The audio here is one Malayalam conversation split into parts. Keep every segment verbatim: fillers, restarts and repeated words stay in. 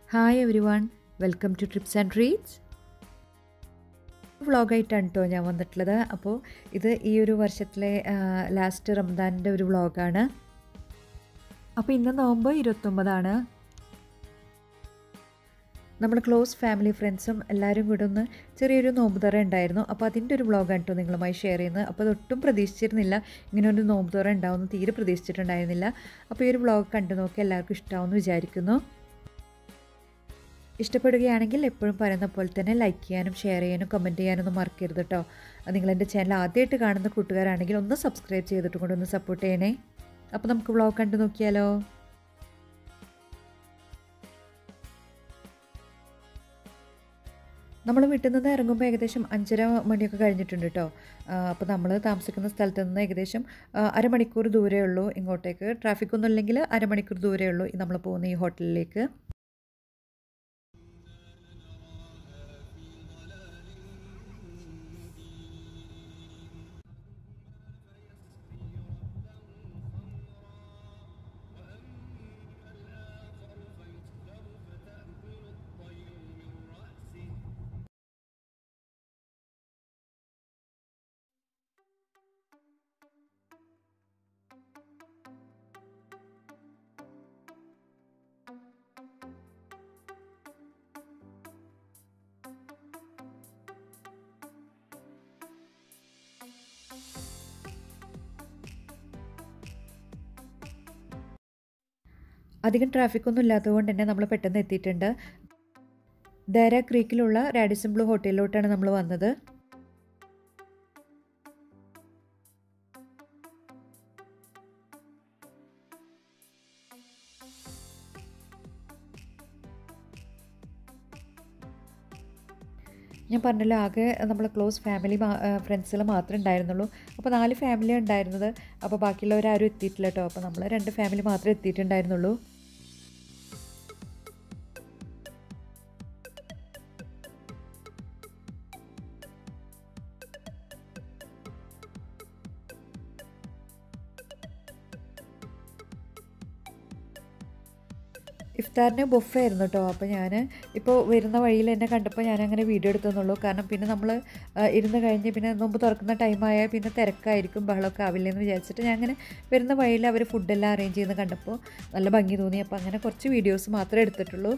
Hi everyone, welcome to Trips and Treats. വ്ളോഗായിട്ടാണ് കേട്ടോ ഞാൻ വന്നിട്ടുള്ളത്. അപ്പോൾ ഇത് ഈ ഒരു വർഷത്തിലെ ലാസ്റ്റ് റമദാനിൻ്റെ ഒരു വ്ളോഗാണ്. അപ്പോൾ ഇന്ന് നോമ്പ് ഇരുപത്തൊമ്പതാണ്. നമ്മുടെ ക്ലോസ് ഫാമിലി ഫ്രണ്ട്സും എല്ലാവരും കൂടെ ഒന്ന് ചെറിയൊരു നോമ്പ് തുറ ഉണ്ടായിരുന്നു. അപ്പോൾ അതിൻ്റെ ഒരു വ്ളോഗാണ് കേട്ടോ നിങ്ങളുമായി ഷെയർ ചെയ്യുന്നത്. അപ്പോൾ അതൊട്ടും പ്രതീക്ഷിച്ചിരുന്നില്ല, ഇങ്ങനെ ഒരു നോമ്പ് തുറ ഉണ്ടാവുമെന്ന് തീരെ പ്രതീക്ഷിച്ചിട്ടുണ്ടായിരുന്നില്ല. അപ്പോൾ ഈ ഒരു വ്ളോഗ് കണ്ടു നോക്കി എല്ലാവർക്കും ഇഷ്ടമാവുമെന്ന് വിചാരിക്കുന്നു. ഇഷ്ടപ്പെടുകയാണെങ്കിൽ എപ്പോഴും പറയുന്ന പോലെ തന്നെ ലൈക്ക് ചെയ്യാനും ഷെയർ ചെയ്യാനും കമൻറ്റ് ചെയ്യാനൊന്നും മറക്കരുത് കേട്ടോ. നിങ്ങളെൻ്റെ ചാനൽ ആദ്യമായിട്ട് കാണുന്ന കൂട്ടുകാരാണെങ്കിൽ ഒന്ന് സബ്സ്ക്രൈബ് ചെയ്തിട്ട് കൊണ്ട് ഒന്ന് സപ്പോർട്ട് ചെയ്യണേ. അപ്പോൾ നമുക്ക് വ്ളോഗ് കണ്ടു നോക്കിയാലോ. നമ്മൾ വീട്ടിൽ നിന്ന് ഇറങ്ങുമ്പോൾ ഏകദേശം അഞ്ചര മണിയൊക്കെ കഴിഞ്ഞിട്ടുണ്ട് കേട്ടോ. അപ്പോൾ നമ്മൾ താമസിക്കുന്ന സ്ഥലത്ത് നിന്ന് ഏകദേശം അരമണിക്കൂർ ദൂരമേ ഉള്ളൂ ഇങ്ങോട്ടേക്ക്. ട്രാഫിക്കൊന്നും ഇല്ലെങ്കിൽ അരമണിക്കൂർ ദൂരമേ ഉള്ളൂ നമ്മൾ പോകുന്ന ഈ ഹോട്ടലിലേക്ക്. അധികം ട്രാഫിക്കൊന്നും ഇല്ലാത്തതുകൊണ്ട് തന്നെ നമ്മൾ പെട്ടെന്ന് എത്തിയിട്ടുണ്ട്. ദേര ക്രീക്കിലുള്ള റാഡിസൺ ബ്ലൂ ഹോട്ടലിലോട്ടാണ് നമ്മൾ വന്നത്. ഞാൻ പറഞ്ഞല്ലോ ആകെ നമ്മൾ ക്ലോസ് ഫാമിലി ഫ്രണ്ട്സുകൾ മാത്രമേ ഉണ്ടായിരുന്നുള്ളൂ. അപ്പോൾ നാല് ഫാമിലി ഉണ്ടായിരുന്നത്. അപ്പോൾ ബാക്കിയുള്ളവരാരും എത്തിയിട്ടില്ല കേട്ടോ. അപ്പോൾ നമ്മൾ രണ്ട് ഫാമിലി മാത്രമേ എത്തിയിട്ടുണ്ടായിരുന്നുള്ളൂ. ഇഫ്താറിന് ബൊഫേ ആയിരുന്നു കേട്ടോ. അപ്പോൾ ഞാൻ ഇപ്പോൾ വരുന്ന വഴിയിൽ എന്നെ കണ്ടപ്പോൾ ഞാനങ്ങനെ വീഡിയോ എടുത്തെന്നുള്ളൂ. കാരണം പിന്നെ നമ്മൾ ഇരുന്ന് കഴിഞ്ഞ് പിന്നെ നോമ്പ് തുറക്കുന്ന ടൈമായാൽ പിന്നെ തിരക്കായിരിക്കും, ബഹളമൊക്കെ ആവില്ലെന്ന് വിചാരിച്ചിട്ട് ഞാൻ അങ്ങനെ വരുന്ന വഴിയിൽ അവർ ഫുഡെല്ലാം അറേഞ്ച് ചെയ്യുന്ന കണ്ടപ്പോൾ നല്ല ഭംഗി തോന്നി. അപ്പോൾ അങ്ങനെ കുറച്ച് വീഡിയോസ് മാത്രമേ എടുത്തിട്ടുള്ളൂ.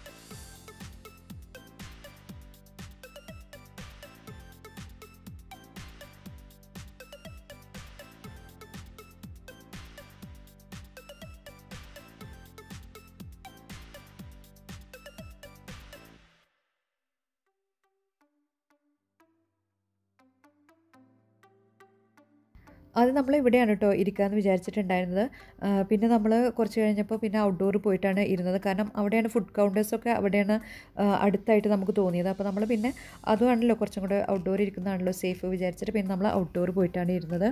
അത് നമ്മൾ ഇവിടെയാണ് കേട്ടോ ഇരിക്കാമെന്ന് വിചാരിച്ചിട്ടുണ്ടായിരുന്നത്. പിന്നെ നമ്മൾ കുറച്ച് കഴിഞ്ഞപ്പോൾ പിന്നെ ഔട്ട്ഡോർ പോയിട്ടാണ് ഇരുന്നത്. കാരണം അവിടെയാണ് ഫുഡ് കൗണ്ടേഴ്സൊക്കെ അവിടെയാണ് അടുത്തായിട്ട് നമുക്ക് തോന്നിയത്. അപ്പോൾ നമ്മൾ പിന്നെ അതുമാണല്ലോ കുറച്ചും കൂടെ ഔട്ട്ഡോർ ഇരിക്കുന്നതാണല്ലോ സേഫ് വിചാരിച്ചിട്ട് പിന്നെ നമ്മൾ ഔട്ട്ഡോർ പോയിട്ടാണ് ഇരുന്നത്.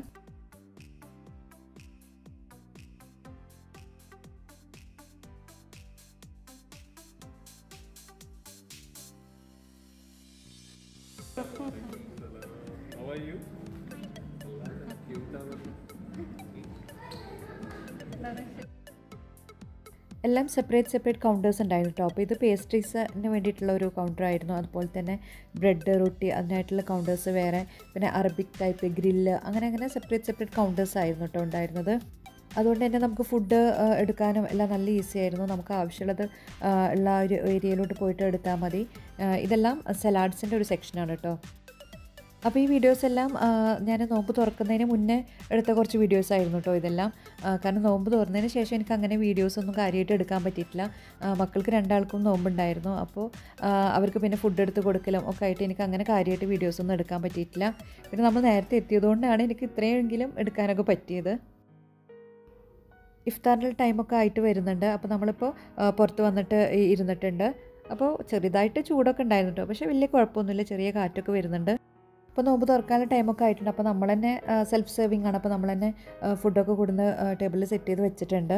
എല്ലാം സെപ്പറേറ്റ് സെപ്പറേറ്റ് കൗണ്ടേഴ്സ് ഉണ്ടായിരുന്നു കേട്ടോ. അപ്പോൾ ഇത് പേസ്ട്രീസിന് വേണ്ടിയിട്ടുള്ള ഒരു കൗണ്ടർ ആയിരുന്നു. അതുപോലെ തന്നെ ബ്രെഡ്, റൊട്ടി അതിനായിട്ടുള്ള കൗണ്ടേഴ്സ് വേറെ, പിന്നെ അറബിക് ടൈപ്പ് ഗ്രില്ല്, അങ്ങനെ അങ്ങനെ സെപ്പറേറ്റ് സെപ്പറേറ്റ് കൗണ്ടേഴ്സ് ആയിരുന്നു കേട്ടോ ഉണ്ടായിരുന്നത്. അതുകൊണ്ട് തന്നെ നമുക്ക് ഫുഡ് എടുക്കാനും എല്ലാം നല്ല ഈസി ആയിരുന്നു. നമുക്ക് ആവശ്യമുള്ളത് ഉള്ള ഒരു ഏരിയയിലോട്ട് പോയിട്ട് എടുത്താൽ മതി. ഇതെല്ലാം സലാഡ്സിൻ്റെ ഒരു സെക്ഷനാണ് കേട്ടോ. അപ്പോൾ ഈ വീഡിയോസ് എല്ലാം ഞാൻ നോമ്പ് തുറക്കുന്നതിന് മുന്നേ എടുത്ത കുറച്ച് വീഡിയോസ് ആയിരുന്നു കേട്ടോ ഇതെല്ലാം. കാരണം നോമ്പ് തുറന്നതിന് ശേഷം എനിക്ക് അങ്ങനെ വീഡിയോസൊന്നും കാര്യമായിട്ട് എടുക്കാൻ പറ്റിയിട്ടില്ല. മക്കൾക്ക് രണ്ടാൾക്കും നോമ്പുണ്ടായിരുന്നു. അപ്പോൾ അവർക്ക് പിന്നെ ഫുഡ് എടുത്ത് കൊടുക്കലും ഒക്കെ ആയിട്ട് എനിക്ക് അങ്ങനെ കാര്യമായിട്ട് വീഡിയോസൊന്നും എടുക്കാൻ പറ്റിയിട്ടില്ല. പിന്നെ നമ്മൾ നേരത്തെ എത്തിയതുകൊണ്ടാണ് എനിക്ക് ഇത്രയെങ്കിലും എടുക്കാനൊക്കെ പറ്റിയത്. ഇഫ്താറിൻ്റെ ടൈമൊക്കെ ആയിട്ട് വരുന്നുണ്ട്. അപ്പോൾ നമ്മളിപ്പോൾ പുറത്ത് വന്നിട്ട് ഇരുന്നിട്ടുണ്ട്. അപ്പോൾ ചെറുതായിട്ട് ചൂടൊക്കെ ഉണ്ടായിരുന്നു കേട്ടോ. പക്ഷേ വലിയ കുഴപ്പമൊന്നുമില്ല, ചെറിയ കാറ്റൊക്കെ വരുന്നുണ്ട്. അപ്പോൾ നോമ്പ് തുറക്കാനുള്ള ടൈമൊക്കെ ആയിട്ടുണ്ട്. അപ്പോൾ നമ്മൾ തന്നെ സെൽഫ് സെർവിങ് ആണ്. അപ്പോൾ നമ്മൾ തന്നെ ഫുഡൊക്കെ കൊടുന്ന് ടേബിളിൽ സെറ്റ് ചെയ്ത് വെച്ചിട്ടുണ്ട്.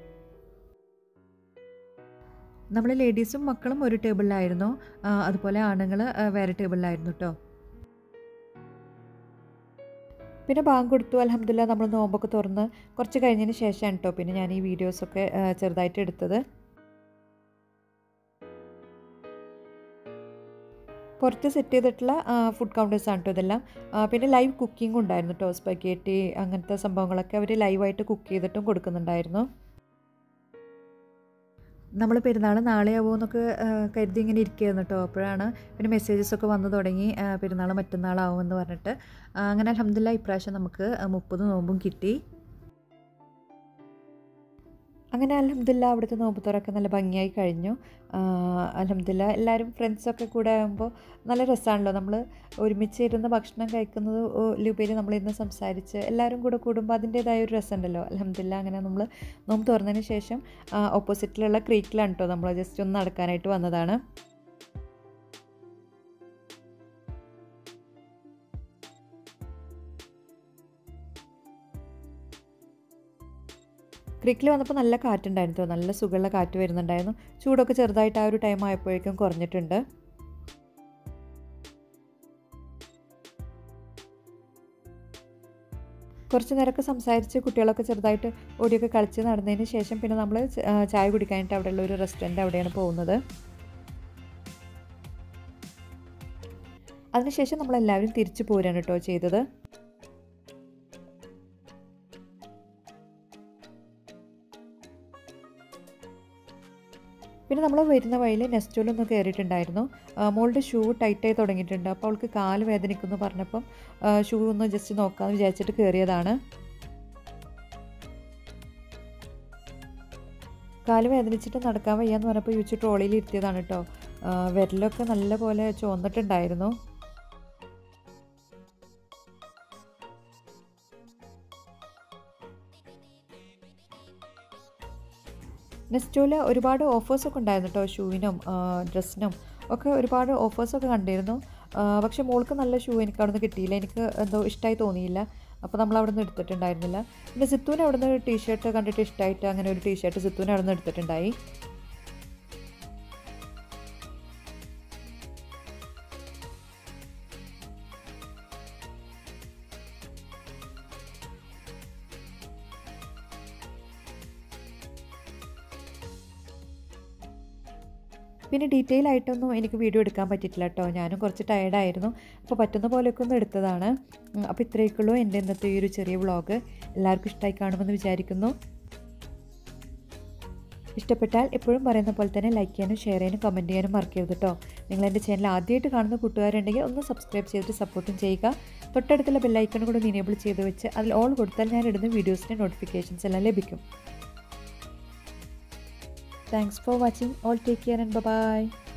നമ്മൾ ലേഡീസും മക്കളും ഒരു ടേബിളിലായിരുന്നു, അതുപോലെ ആണുങ്ങൾ വേറെ ടേബിളിലായിരുന്നു കേട്ടോ. പിന്നെ ബാങ്ക് കൊടുത്തു. അൽഹംദുലില്ലാ നമ്മൾ നോമ്പൊക്കെ തുറന്ന് കുറച്ച് കഴിഞ്ഞതിന് ശേഷമാണ് കേട്ടോ പിന്നെ ഞാൻ ഈ വീഡിയോസൊക്കെ ചെറുതായിട്ട് എടുത്തത്. പുറത്ത് സെറ്റ് ചെയ്തിട്ടുള്ള ഫുഡ് കൗണ്ടേഴ്സാണ് കേട്ടോ ഇതെല്ലാം. പിന്നെ ലൈവ് കുക്കിംഗ് ഉണ്ടായിരുന്നു കേട്ടോ. സ്പഗേറ്റി അങ്ങനത്തെ സംഭവങ്ങളൊക്കെ അവർ ലൈവായിട്ട് കുക്ക് ചെയ്തിട്ടും കൊടുക്കുന്നുണ്ടായിരുന്നു. നമ്മൾ പെരുന്നാൾ നാളെയാവുമോ എന്നൊക്കെ കരുതി ഇങ്ങനെ ഇരിക്കുകയായിരുന്നു കേട്ടോ. അപ്പോഴാണ് പിന്നെ മെസ്സേജസൊക്കെ വന്നു തുടങ്ങി, പെരുന്നാൾ മറ്റന്നാളാവുമെന്ന് പറഞ്ഞിട്ട്. അങ്ങനെ അൽഹംദുലില്ലാ ഇപ്രാവശ്യം നമുക്ക് മുപ്പത് നോമ്പും കിട്ടി. അങ്ങനെ അൽഹംദുലില്ലാ അവിടുത്തെ നോമ്പുതുറയൊക്കെ നല്ല ഭംഗിയായി കഴിഞ്ഞു. അൽഹംദുലില്ലാ എല്ലാവരും ഫ്രണ്ട്സൊക്കെ കൂടെ ആകുമ്പോൾ നല്ല രസമാണല്ലോ. നമ്മൾ ഒരുമിച്ച് ഇരുന്ന് ഭക്ഷണം കഴിക്കുന്നത് ലുപരി നമ്മളിരുന്ന് സംസാരിച്ച് എല്ലാവരും കൂടെ കൂടുമ്പോൾ അതിൻ്റേതായ ഒരു രസമുണ്ടല്ലോ. അൽഹംദുലില്ലാ അങ്ങനെ നമ്മൾ നോമ്പ് തുറന്നതിന് ശേഷം ഓപ്പോസിറ്റിലുള്ള ക്രീക്കിലാണ് കേട്ടോ നമ്മൾ ജസ്റ്റ് ഒന്ന് നടക്കാനായിട്ട് വന്നതാണ്. ക്രീക്കിൽ വന്നപ്പോൾ നല്ല കാറ്റുണ്ടായിരുന്നു, നല്ല സുഖമുള്ള കാറ്റ് വരുന്നുണ്ടായിരുന്നു. ചൂടൊക്കെ ചെറുതായിട്ട് ആ ഒരു ടൈം ആയപ്പോഴേക്കും കുറഞ്ഞിട്ടുണ്ട്. കുറച്ച് നേരമൊക്കെ സംസാരിച്ച് കുട്ടികളൊക്കെ ചെറുതായിട്ട് ഓടിയൊക്കെ കളിച്ച് നടന്നതിന് ശേഷം പിന്നെ നമ്മൾ ചായ കുടിക്കാനായിട്ട് അവിടെയുള്ള ഒരു റെസ്റ്റോറൻറ്റ് അവിടെയാണ് പോകുന്നത്. അതിനുശേഷം നമ്മളെല്ലാവരും തിരിച്ചു പോരാണ് കേട്ടോ ചെയ്തത്. പിന്നെ നമ്മൾ വരുന്ന വഴിയിൽ നെസ്റ്റോലൊന്ന് കയറിയിട്ടുണ്ടായിരുന്നു. മോളുടെ ഷൂ ടൈറ്റായി തുടങ്ങിയിട്ടുണ്ട്. അപ്പോൾ അവൾക്ക് കാല് വേദനിക്കുമെന്ന് പറഞ്ഞപ്പം ഷൂ ഒന്ന് ജസ്റ്റ് നോക്കാമെന്ന് വിചാരിച്ചിട്ട് കയറിയതാണ്. കാല് വേദനിച്ചിട്ട് നടക്കാൻ വയ്യാന്ന് പറഞ്ഞപ്പോൾ യൂച്ച് ട്രോളിയിൽ ഇരുത്തിയതാണ് കേട്ടോ. വിരലൊക്കെ നല്ല പോലെ ചുവന്നിട്ടുണ്ടായിരുന്നു. നെസ്റ്റോയിൽ ഒരുപാട് ഓഫേഴ്സൊക്കെ ഉണ്ടായിരുന്നു കേട്ടോ. ഷൂവിനും ഡ്രസ്സിനും ഒക്കെ ഒരുപാട് ഓഫേഴ്സൊക്കെ കണ്ടിരുന്നു. പക്ഷേ മോൾക്ക് നല്ല ഷൂ എനിക്ക് അവിടെ നിന്ന് കിട്ടിയില്ല, എനിക്ക് എന്തോ ഇഷ്ടമായി തോന്നിയില്ല. അപ്പോൾ നമ്മൾ അവിടെ നിന്ന് എടുത്തിട്ടുണ്ടായിരുന്നില്ല. പിന്നെ സിത്തൂന് അവിടെ നിന്ന് ടീഷർട്ട് കണ്ടിട്ട് ഇഷ്ടമായിട്ട് അങ്ങനെ ഒരു ടീഷർട്ട് സിത്തൂന് അവിടെ നിന്ന് എടുത്തിട്ടുണ്ടായി. പിന്നെ ഡീറ്റെയിൽ ആയിട്ടൊന്നും എനിക്ക് വീഡിയോ എടുക്കാൻ പറ്റിയിട്ടില്ല കേട്ടോ. ഞാനും കുറച്ച് ടയർഡായിരുന്നു. അപ്പോൾ പറ്റുന്ന പോലെയൊക്കെ ഒന്ന് എടുത്തതാണ്. അപ്പോൾ ഇത്രയൊക്കെയുള്ളൂ എൻ്റെ ഇന്നത്തെ ഈ ഒരു ചെറിയ വ്ളോഗ്. എല്ലാവർക്കും ഇഷ്ടമായി കാണുമെന്ന് വിചാരിക്കുന്നു. ഇഷ്ടപ്പെട്ടാൽ എപ്പോഴും പറയുന്ന പോലെ തന്നെ ലൈക്ക് ചെയ്യാനും ഷെയർ ചെയ്യാനും കമൻറ്റ് ചെയ്യാനും മറക്കരുത് കേട്ടോ. നിങ്ങൾ എൻ്റെ ചാനൽ ആദ്യമായിട്ട് കാണുന്ന കൂട്ടുകാരുണ്ടെങ്കിൽ ഒന്ന് സബ്സ്ക്രൈബ് ചെയ്തിട്ട് സപ്പോർട്ടും ചെയ്യുക. തൊട്ടടുത്തുള്ള ബെല്ലൈക്കൺ കൂടെ ഇനേബിൾ ചെയ്ത് വെച്ച് അതിൽ ഓൾ കൊടുത്താൽ ഞാൻ ഇടുന്ന വീഡിയോസിൻ്റെ നോട്ടിഫിക്കേഷൻസ് എല്ലാം ലഭിക്കും. Thanks for watching. All take care and bye bye.